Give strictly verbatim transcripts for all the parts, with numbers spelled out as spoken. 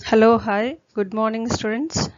Hello, hi, good morning, students.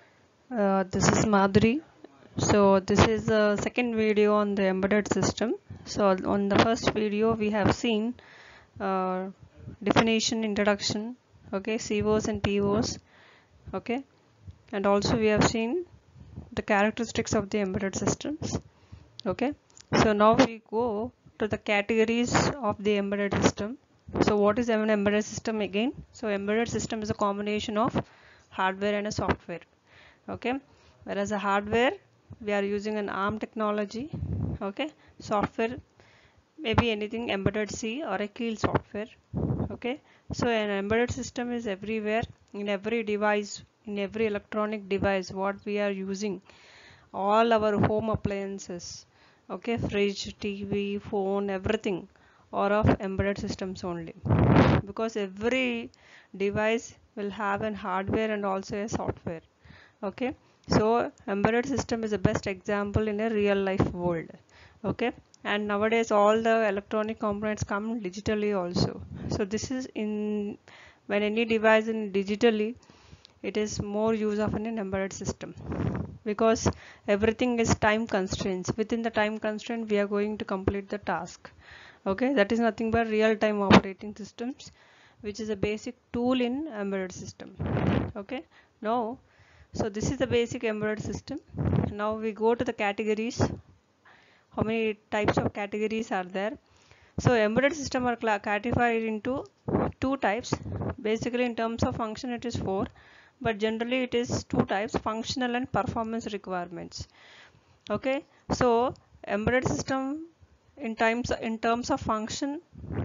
Uh, this is Madhuri. So, this is the second video on the embedded system. So, on the first video, we have seen uh, definition, introduction, okay, C O S and P O S, okay, and also we have seen the characteristics of the embedded systems, okay. So, now we go to the categories of the embedded system. So what is an embedded system again? So embedded system is a combination of hardware and a software, okay. Whereas a hardware, we are using an ARM technology, okay. Software, maybe anything embedded C or a Keel software, okay. So an embedded system is everywhere, in every device, in every electronic device what we are using, all our home appliances, okay, fridge, T V, phone, everything are of embedded systems only, because every device will have an hardware and also a software, okay. So embedded system is the best example in a real life world, okay. And nowadays all the electronic components come digitally also. So this is in when any device in digitally, it is more use of an embedded system, because everything is time constraints. Within the time constraint we are going to complete the task, okay. That is nothing but real-time operating systems, which is a basic tool in embedded system, okay. Now, so this is the basic embedded system. Now we go to the categories. How many types of categories are there? So embedded system are classified into two types. Basically in terms of function it is four, but generally it is two types: functional and performance requirements, okay. So embedded system in times in terms of function,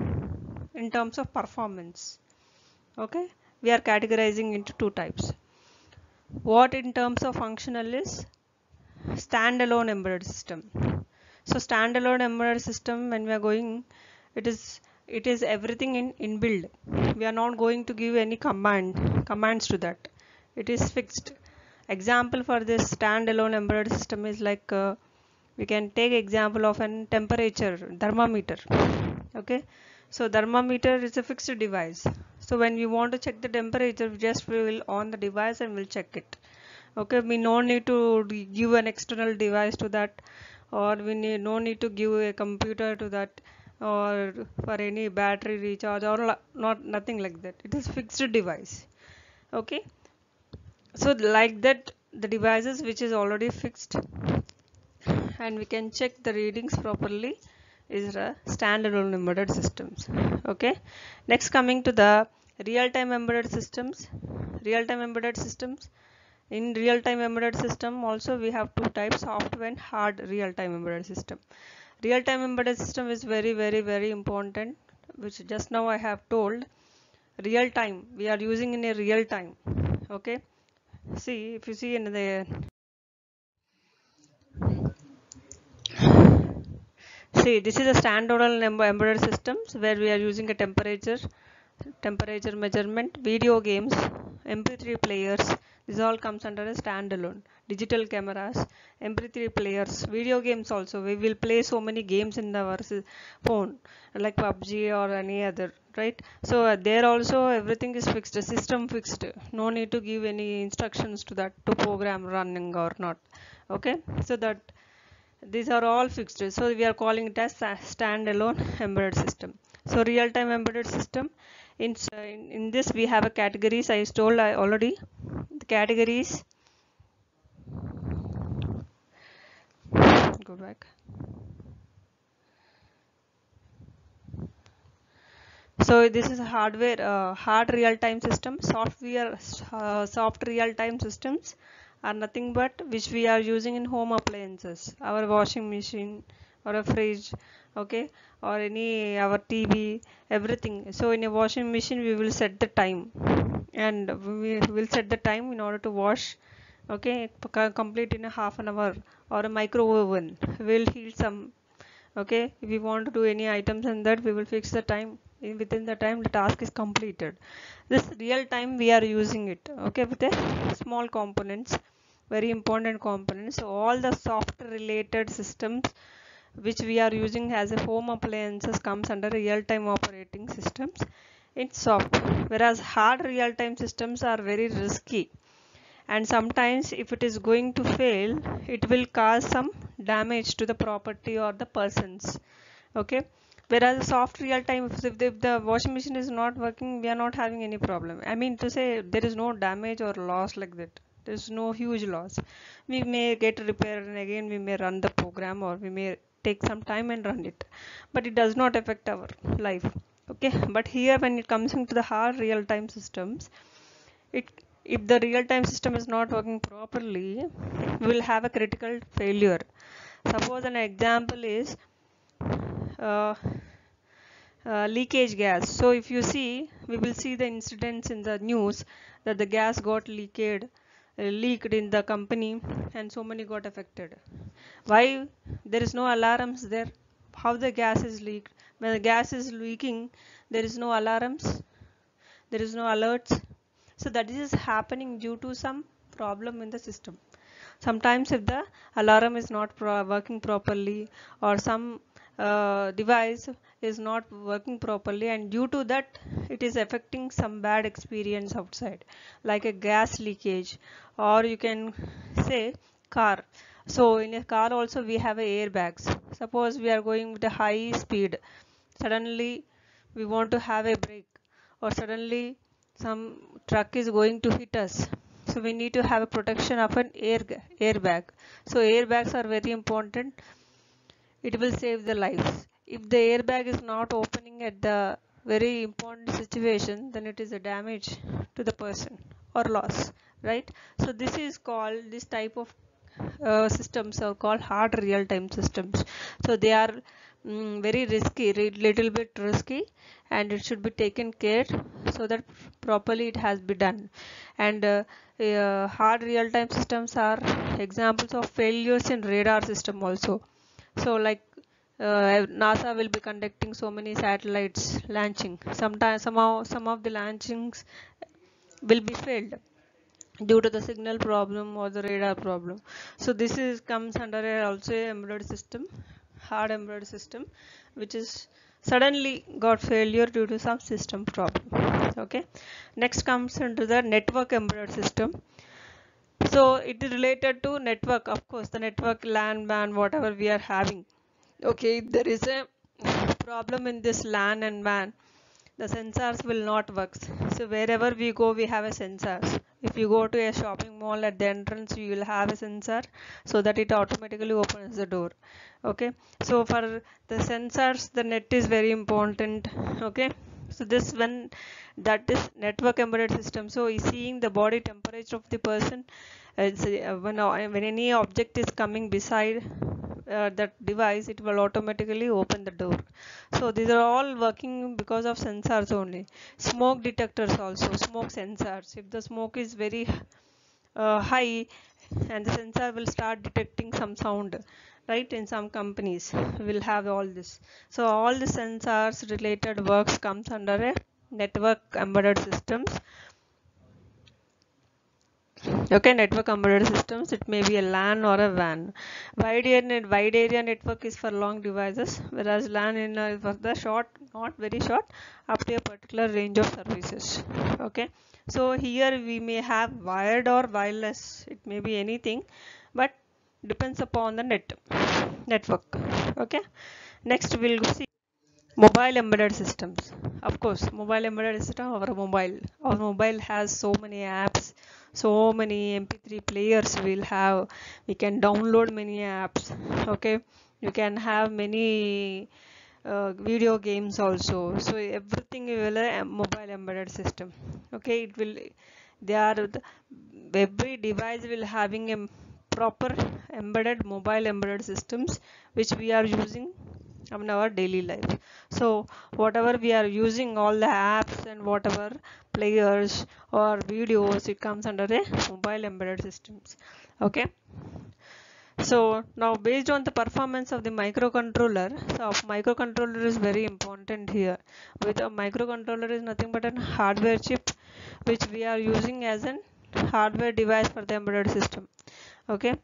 in terms of performance, okay, we are categorizing into two types. What in terms of functional is standalone embedded system. So standalone embedded system, when we are going, it is it is everything in inbuilt. We are not going to give any command commands to that. It is fixed. Example for this standalone embedded system is like uh, we can take example of an temperature thermometer, okay. So thermometer is a fixed device. So when we want to check the temperature, we just will on the device and we'll check it, okay. We no need to give an external device to that, or we need no need to give a computer to that, or for any battery recharge, or not nothing like that. It is fixed device, okay. So like that, the devices which is already fixed and we can check the readings properly is a standalone embedded systems, okay. Next, coming to the real-time embedded systems. Real-time embedded systems, in real-time embedded system also we have two types: software and hard real-time embedded system. Real-time embedded system is very very very important, which just now I have told. Real time, we are using in a real time, okay. See, if you see in the see, this is a standalone embedded systems where we are using a temperature temperature measurement, video games, M P three players. This all comes under a standalone. Digital cameras, M P three players, video games also. We will play so many games in our phone, like P U B G or any other, right? So uh, there also everything is fixed, system fixed. No need to give any instructions to that to program running or not. Okay, so that these are all fixed. So we are calling it as standalone embedded system. So real-time embedded system. In, in in this we have a categories. I told I already the categories. Go back. So this is a hardware, uh, hard real-time system. Software, uh, soft real-time systems are nothing but which we are using in home appliances. Our washing machine or a fridge, okay, or any our T V, everything. So in a washing machine we will set the time, and we will set the time in order to wash, okay, complete in a half an hour. Or a micro oven will heat some, okay. If we want to do any items in that, we will fix the time. In within the time the task is completed. This real time we are using it, okay, with a small components, very important components. So all the software related systems which we are using as a home appliances comes under real time operating systems. in soft, whereas hard real-time systems are very risky, and sometimes if it is going to fail, it will cause some damage to the property or the persons. Okay, whereas soft real time, if, if, the, if the washing machine is not working, we are not having any problem. I mean to say, there is no damage or loss like that. There is no huge loss. We may get repaired and again we may run the program, or we may take some time and run it, but it does not affect our life. Okay, but here when it comes into the hard real time systems, it if the real time system is not working properly, we will have a critical failure. Suppose an example is uh, uh, leakage gas. So if you see, we will see the incidents in the news that the gas got leaked uh, leaked in the company and so many got affected. Why? There is no alarms there. How the gas is leaked? When the gas is leaking, there is no alarms, there is no alerts. So that is happening due to some problem in the system. Sometimes if the alarm is not pro working properly, or some uh, device is not working properly, and due to that it is affecting some bad experience outside, like a gas leakage, or you can say car. So in a car also we have a airbags. Suppose we are going with a high speed, suddenly we want to have a brake, or suddenly some truck is going to hit us, so we need to have a protection of an air airbag. So airbags are very important. It will save the lives. If the airbag is not opening at the very important situation, then it is a damage to the person or loss, right? So this is called, this type of uh, systems are called hard real-time systems. So they are mm, very risky, little bit risky, and it should be taken care so that properly it has been done. And uh, uh, hard real-time systems are examples of failures in radar system also. So like uh, NASA will be conducting so many satellites launching. Sometimes somehow some of the launchings will be failed due to the signal problem or the radar problem. So this is comes under a also a embedded system, hard embedded system, which is suddenly got failure due to some system problem. Okay, next comes into the network embedded system. So it is related to network, of course, the network LAN, WAN, whatever we are having. Okay, if there is a problem in this LAN and WAN, the sensors will not work. So wherever we go, we have a sensors. If you go to a shopping mall, at the entrance you will have a sensor, so that it automatically opens the door. Okay, so for the sensors, the net is very important. Okay, so this when that is network embedded system. So seeing the body temperature of the person, uh, when, uh, when any object is coming beside uh, that device, it will automatically open the door. So these are all working because of sensors only. Smoke detectors also, smoke sensors. If the smoke is very uh, high, and the sensor will start detecting some sound, right? In some companies will have all this. So all the sensors related works comes under a network embedded systems. Okay, network embedded systems, it may be a LAN or a WAN. Wide area, wide area network is for long devices, whereas LAN in uh, for the short, not very short, up to a particular range of services. Okay, so here we may have wired or wireless, it may be anything, but depends upon the net network. Okay, next we'll see mobile embedded systems. Of course, mobile embedded system, our mobile our mobile has so many apps, so many M P three players will have. We can download many apps. Okay, you can have many uh, video games also. So everything will a mobile embedded system. Okay, it will, they are the, every device will having a proper embedded mobile embedded systems, which we are using in our daily life. So whatever we are using, all the apps and whatever players or videos, it comes under a mobile embedded systems. Okay, so now based on the performance of the microcontroller, so microcontroller is very important here. With a microcontroller is nothing but a hardware chip which we are using as an hardware device for the embedded system. Okay,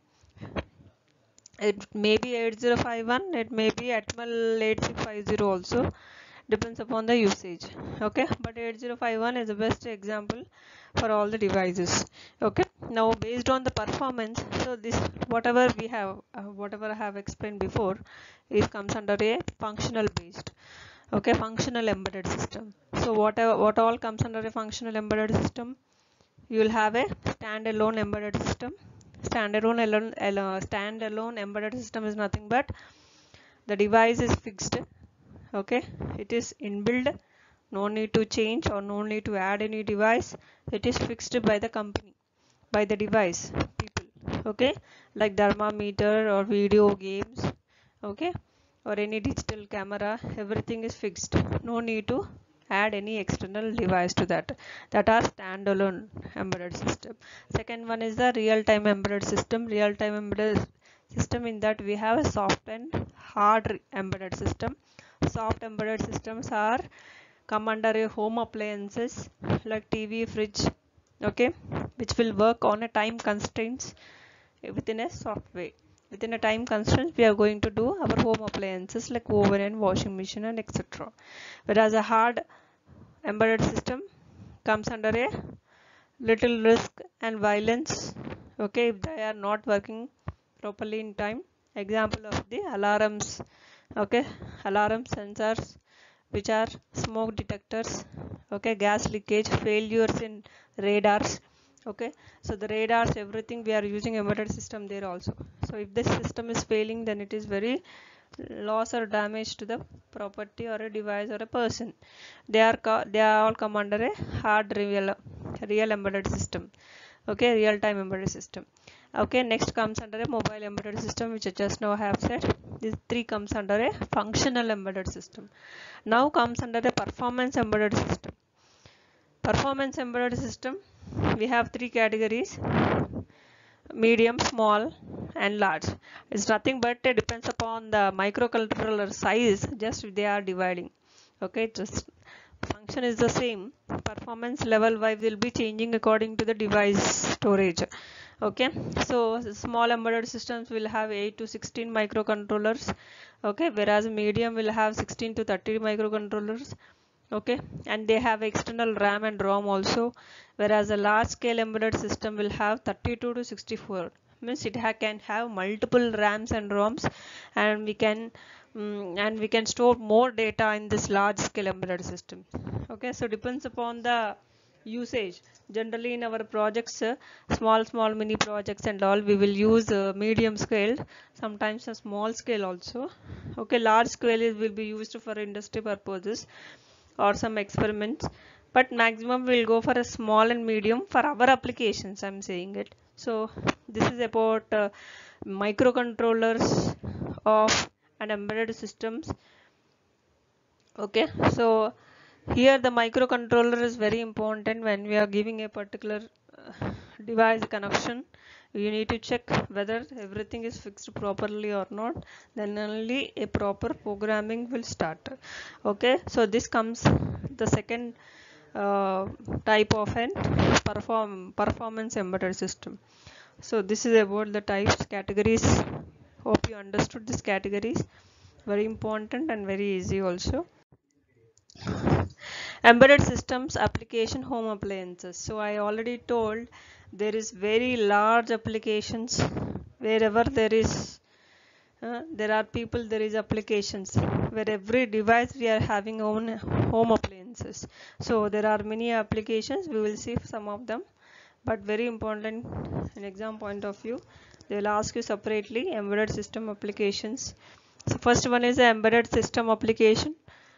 it may be eight zero five one, it may be Atmel eight six five zero also. depends upon the usage. Okay, but eight zero five one is the best example for all the devices. Okay, now based on the performance, so this whatever we have uh, whatever I have explained before is comes under a functional based. Okay, functional embedded system. So whatever what all comes under a functional embedded system, you will have a standalone embedded system. Standalone alone, alone standalone embedded system is nothing but the device is fixed. Okay, it is inbuilt, no need to change or no need to add any device. It is fixed by the company, by the device people. Okay, like thermometer or video games. Okay, or any digital camera, everything is fixed, no need to add any external device to that. That are standalone embedded system. Second one is the real-time embedded system. Real-time embedded system, in that we have a soft and hard embedded system. Soft embedded systems are come under a home appliances like T V, fridge, okay, which will work on a time constraints within a software. Within a time constraints, we are going to do our home appliances like oven and washing machine and et cetera. Whereas a hard embedded system comes under a little risk and violence. Okay, if they are not working properly in time. Example of the alarms. Okay, alarm sensors, which are smoke detectors. Okay, gas leakage, failures in radars. Okay, so the radars, everything, we are using embedded system there also. So if this system is failing, then it is very loss or damage to the property or a device or a person. They are they are all come under a hard real real embedded system. Okay, real time embedded system. Okay, next comes under a mobile embedded system, which I just now have said. These three comes under a functional embedded system. Now comes under a performance embedded system. Performance embedded system, we have three categories: medium, small and large. It's nothing but it depends upon the microcontroller size, just they are dividing. Okay, just function is the same, performance level wise will be changing according to the device storage. Okay, so small embedded systems will have eight to sixteen microcontrollers. Okay, whereas medium will have sixteen to thirty microcontrollers. Okay, and they have external RAM and ROM also, whereas a large scale embedded system will have thirty-two to sixty-four. Means it ha can have multiple RAMs and ROMs, and we can um, and we can store more data in this large scale embedded system. Okay, so depends upon the usage. Generally in our projects, uh, small small mini projects and all, we will use uh, medium scale, sometimes a small scale also. Okay, large scale is will be used for industry purposes or some experiments, but maximum will go for a small and medium for our applications, I'm saying it. So this is about uh, microcontrollers of an embedded systems. Okay, so here the microcontroller is very important. When we are giving a particular uh, device connection, you need to check whether everything is fixed properly or not, then only a proper programming will start. Okay, so this comes the second uh, type of an perform performance embedded system. So this is about the types, categories. Hope you understood these categories. Very important and very easy also. Embedded systems, application, home appliances. So I already told there is very large applications. Wherever there is uh, there are people, there is applications. Where every device we are having own home appliances. So there are many applications. We will see some of them, but very important in exam point of view. They will ask you separately embedded system applications. So first one is the embedded system application.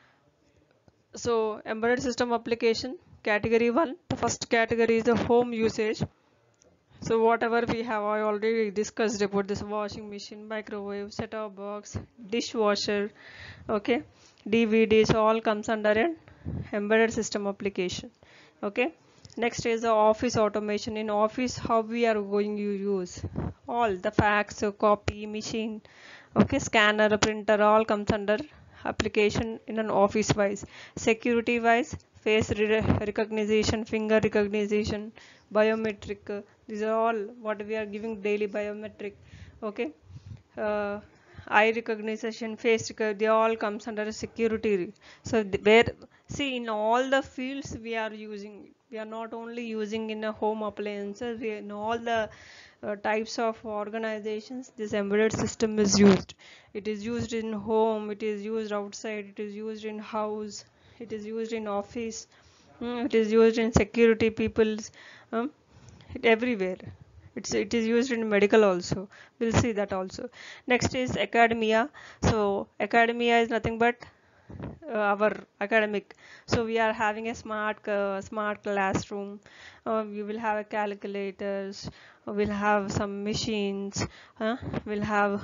So embedded system application category one, the first category is the home usage. So whatever we have, I already discussed about this: washing machine, microwave, set-top box, dishwasher, okay, D V Ds, all comes under an embedded system application. Okay, next is the office automation. In office, how we are going to use all the fax, copy machine, okay, scanner, printer, all comes under application in an office wise. Security wise, face recognition, finger recognition, biometric, uh, these are all what we are giving daily biometric. Okay, uh, eye recognition, face recognition, they all comes under security. So where, see, in all the fields we are using, we are not only using in a home appliances, we in all the uh, types of organizations this embedded system is used. It is used in home, it is used outside, it is used in house, it is used in office, mm, it is used in security people's, um, it everywhere. It's, it is used in medical also. We'll see that also. Next is academia. So academia is nothing but uh, our academic. So we are having a smart uh, smart classroom. Uh, we will have a calculators. We'll have some machines. Uh, we'll have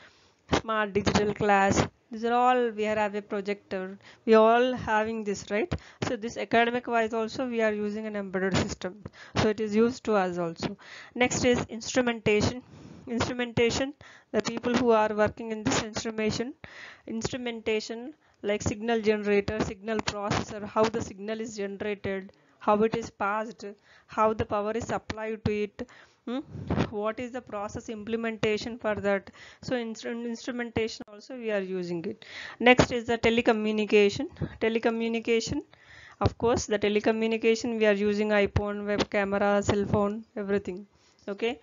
smart digital class. These are all, we have a projector. We are all having this, right? So this academic wise also we are using an embedded system. So it is used to us also. Next is instrumentation. Instrumentation, the people who are working in this instrumentation, instrumentation like signal generator, signal processor, how the signal is generated, how it is passed, how the power is supplied to it. Hmm? What is the process implementation for that? So in instrumentation also we are using it. Next is the telecommunication. Telecommunication, of course, the telecommunication we are using iPhone, web camera, cell phone, everything. Okay.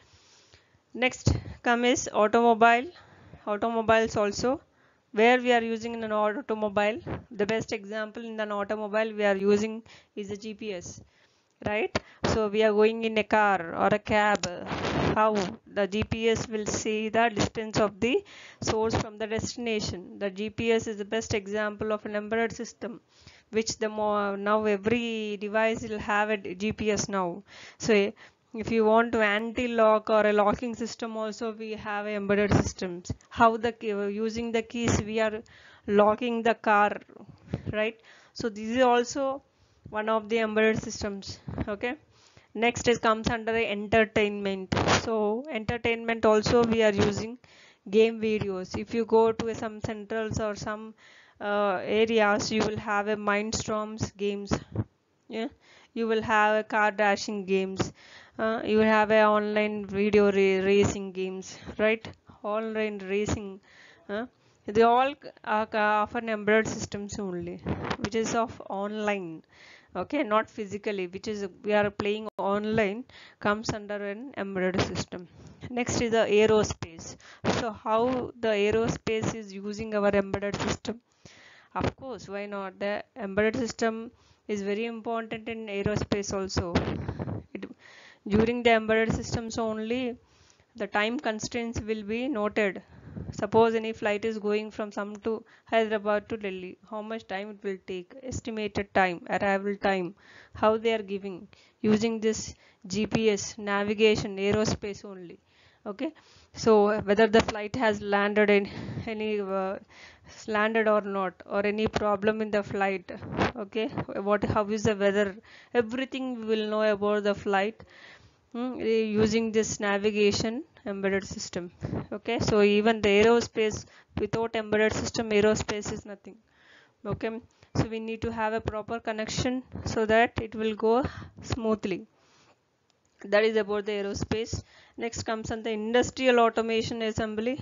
Next come is automobile. Automobiles also, where we are using in an automobile. The best example in an automobile we are using is the G P S. Right? So we are going in a car or a cab, how the G P S will see the distance of the source from the destination. The G P S is the best example of an embedded system, which the more now every device will have a G P S now. So if you want to anti-lock or a locking system also, we have embedded systems. How the using the keys we are locking the car, right? So this is also one of the embedded systems. Okay. Next is comes under entertainment. So entertainment also we are using game videos. If you go to some centrals or some uh, areas, you will have a Mindstorms games. Yeah, you will have a car dashing games. Uh, you will have a online video ra racing games, right? Online racing. Uh, they all are offer embedded systems only, which is of online. Okay, not physically, which is we are playing online, comes under an embedded system. Next is the aerospace. So how the aerospace is using our embedded system? Of course, why not? The embedded system is very important in aerospace also. It, during the embedded systems only, the time constraints will be noted. Suppose any flight is going from some to Hyderabad to Delhi, how much time it will take, estimated time, arrival time, how they are giving using this G P S navigation, aerospace only. Okay, so whether the flight has landed in any uh, landed or not, or any problem in the flight, okay, what how is the weather, everything we will know about the flight. Hmm, using this navigation embedded system. Okay, so even the aerospace, without embedded system, aerospace is nothing. Okay, so we need to have a proper connection so that it will go smoothly. That is about the aerospace. Next comes on the industrial automation assembly.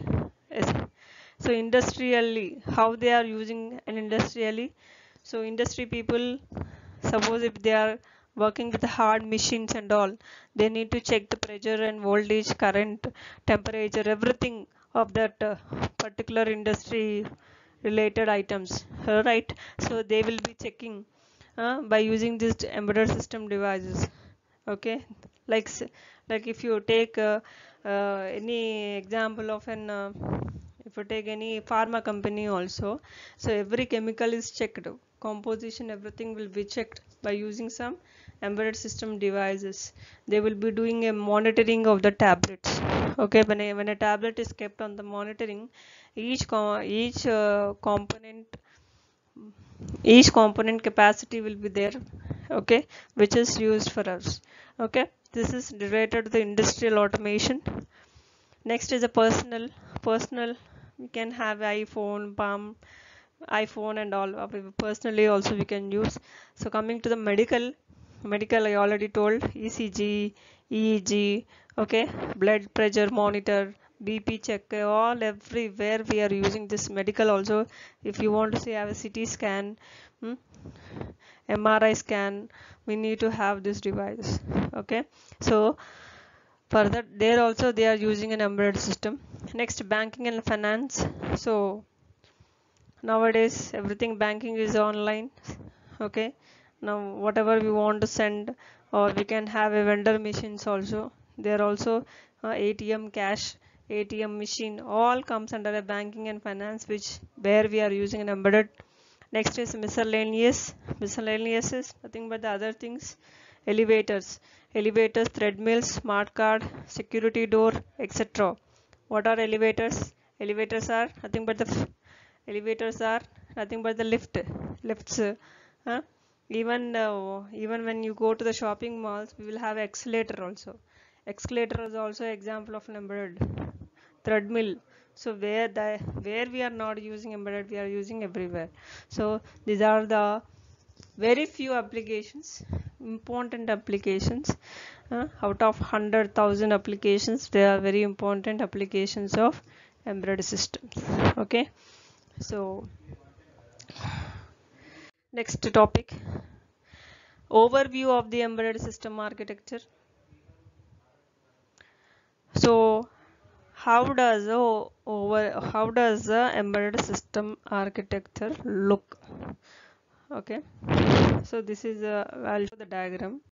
So industrially, how they are using an industrially. So industry people, suppose if they are working with hard machines and all, they need to check the pressure and voltage, current, temperature, everything of that uh, particular industry related items, right? So they will be checking uh, by using these embedded system devices. Okay, like like if you take uh, uh, any example of an uh, if you take any pharma company also, so every chemical is checked, composition, everything will be checked by using some embedded system devices. They will be doing a monitoring of the tablets. Okay, when a, when a tablet is kept on the monitoring, each com each uh, component each component capacity will be there, okay, which is used for us. Okay, this is related to the industrial automation. Next is a personal personal we can have iPhone, palm iPhone and all. Personally also we can use. So coming to the medical medical I already told, E C G, E E G, okay, blood pressure monitor, B P check, all everywhere we are using this. Medical also, if you want to say have a C T scan, hmm, M R I scan, we need to have this device. Okay, so further there also they are using an embedded system. Next, banking and finance. So nowadays everything banking is online. Okay, now whatever we want to send, or we can have a vendor machines also. There also uh, A T M cash, A T M machine, all comes under a banking and finance, which where we are using an embedded. Next is miscellaneous. Miscellaneous is nothing but the other things. Elevators, elevators, treadmills, smart card, security door, et cetera. What are elevators? Elevators are nothing but the elevators are nothing but the lift. Lifts. Uh, even uh, even when you go to the shopping malls, we will have escalator also. Escalator is also example of an embedded. Treadmill. So where the where we are not using embedded, we are using everywhere. So these are the very few applications, important applications. Uh, out of one hundred thousand applications, they are very important applications of embedded systems. Okay, so next topic, overview of the embedded system architecture. So how does the over how does the embedded system architecture look? Okay, so this is a, I'll show the diagram.